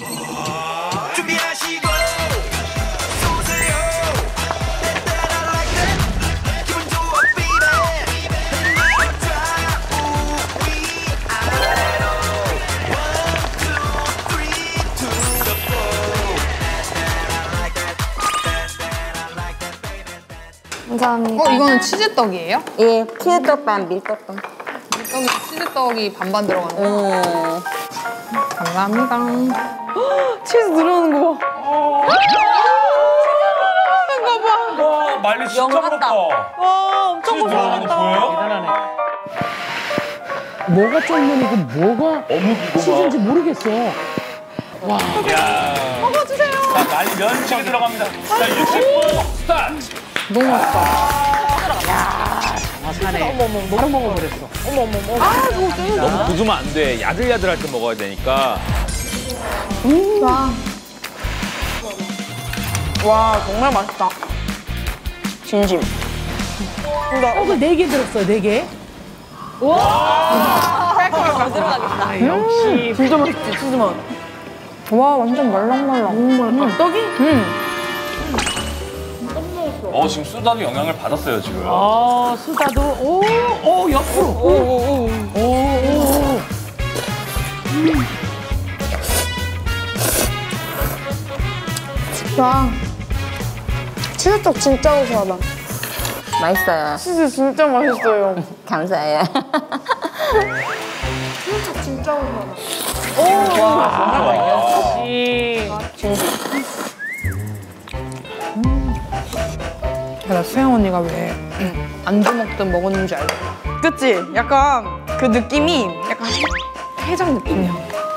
준비하시고 쏘세요. 기분 좋아 baby. 좌우 위아래로 1, 2, 3 to the floor. 감사합니다. 이거는 치즈떡이에요? 예, 치즈떡반 밀떡떡. 떡이 치즈떡이 반반 들어가는 거. 감사합니다. 치즈 들어오는 거 봐. 와, 말리 진짜 부럽다. 와, 엄청 치즈 들어가는 거 보여요? 대단하네. 뭐가 쫄면이고 뭐가 어묵이고 치즈인지 모르겠어. 와. 야. 먹어주세요. 자, 말리 면치기 들어갑니다. 자, 60분 스타트. 너무 맛있다. 사네. 바로 먹어버렸어. 너무 굳으면 안 돼. 야들야들할 때 먹어야 되니까. 와, 정말 맛있다. 진심. 그 4개 들었어요, 4개. 와! 역시. 진짜 맛있지, 치즈 맛. 와, 완전 말랑말랑. 떡이? 지금 수다도 영향을 받았어요, 지금. 수다도, 옆으로. 오. 와, 치즈떡 진짜 고소하다. 맛있어요. 치즈 진짜 맛있어요. 감사해요. 치즈떡 진짜 고소하다. 나 수영 언니가 왜 안주 먹든 먹었는지 알죠? 그치? 약간 그 느낌이 약간 해장 느낌이야.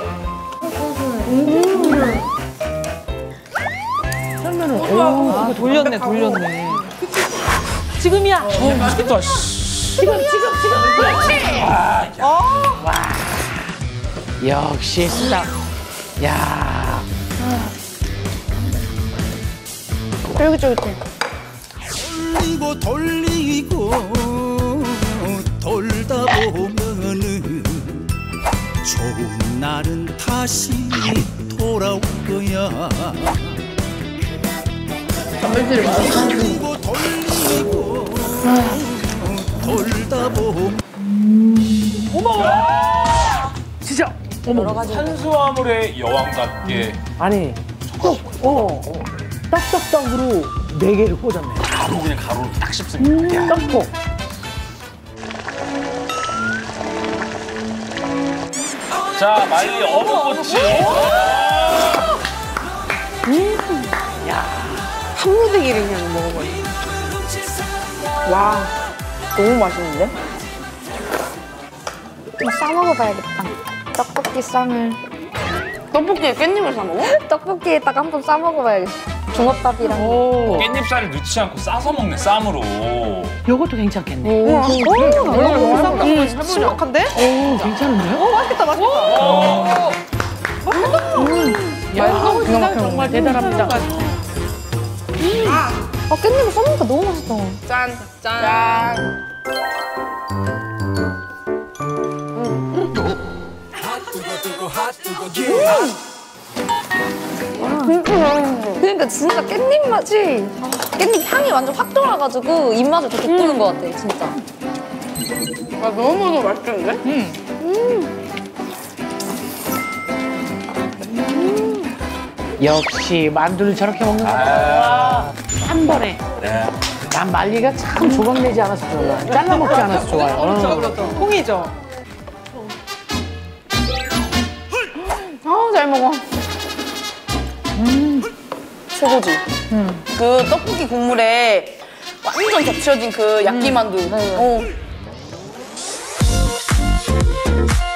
썰면은, 아, 돌렸네. 지금이야. 맛있겠다. 지금. 그렇지. 와. 역시 수다. 야. 쫄깃쫄깃해. 돌리고 돌다 보면은 좋은 날은 다시 돌아올 거야. 돌리고 돌다 보면 진짜. 어머. 탄수화물의 여왕답게 아니, 딱딱딱으로 4개를 꽂았네. 바로 그냥 가루로 딱 씹습니다. 떡국. 자, 말리 어묵꼬치. 한 무대기를 그냥 먹어버려. 와, 너무 맛있는데? 좀 싸먹어봐야겠다. 떡볶이 쌈을. 떡볶이에 깻잎을 싸 먹어? 떡볶이에다가 한번 싸먹어봐야겠어. 종업밥이랑. 깻잎살을 넣지 않고 싸서 먹네, 쌈으로. 요것도 괜찮겠네. 심각한데? 괜찮은데요? 맛있겠다. 야, 정말 대단합니다. 깻잎을 써먹으니까 너무 맛있다. 짠. 그러니까 진짜 깻잎 맛이, 깻잎 향이 완전 확 돌아가지고 입맛을 더 돋구는 것 같아, 진짜. 너무너무 맛있는데? 역시 만두를 저렇게 먹는 거야. 한 번에. 네. 난 말리가 참 조각내지 않아서 좋아. 잘라 먹지 않아서 좋아요. 그렇죠. 콩이죠. 잘 먹어. 최고지. 그 떡볶이 국물에 완전 겹쳐진 그 야끼만두.